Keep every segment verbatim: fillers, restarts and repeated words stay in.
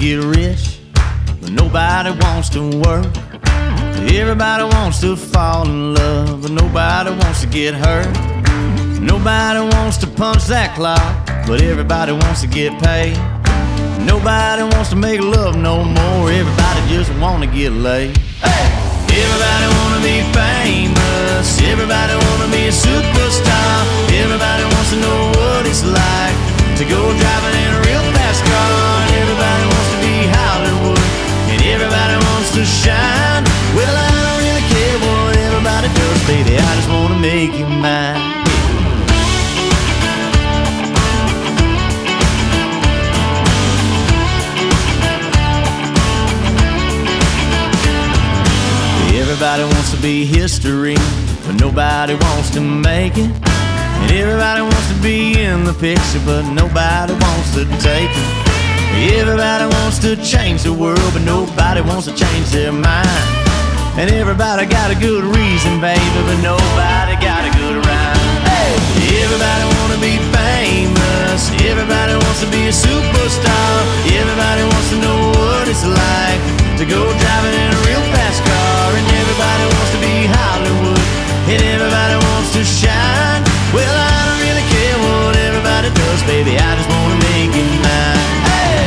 get rich, but nobody wants to work. Everybody wants to fall in love, but nobody wants to get hurt. Nobody wants to punch that clock, but everybody wants to get paid. Nobody wants to make love no more, everybody just wanna get laid. Hey! Everybody wanna be famous, everybody wanna be a superstar. Everybody wants to know what it's like to go driving in a real fast car. Everybody wants to be Hollywood, and everybody wants to shine. Well, I don't really care what everybody does, baby, I just wanna make you mine. Everybody wants to be history, but nobody wants to make it. And everybody wants to be in the picture, but nobody wants to take it. Everybody wants to change the world, but nobody wants to change their mind. And everybody got a good reason, baby, but nobody got a good rhyme. Hey! Everybody wanna be famous, everybody wants to be a superstar. Everybody wants to know what it's like to go driving in a real fast car. And everybody wants to be Hollywood, and everybody wants to shine. Well, I don't really care what everybody does, baby, I just wanna make it mine. Hey!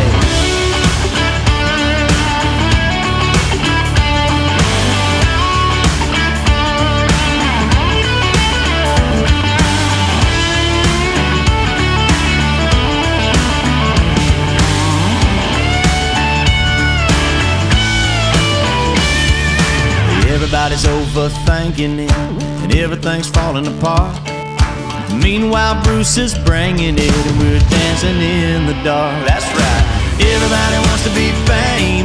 Everybody's overthinking it, and everything's falling apart. Meanwhile, Bruce is bringing it, and we're dancing in the dark. That's right. Everybody wants to be famous.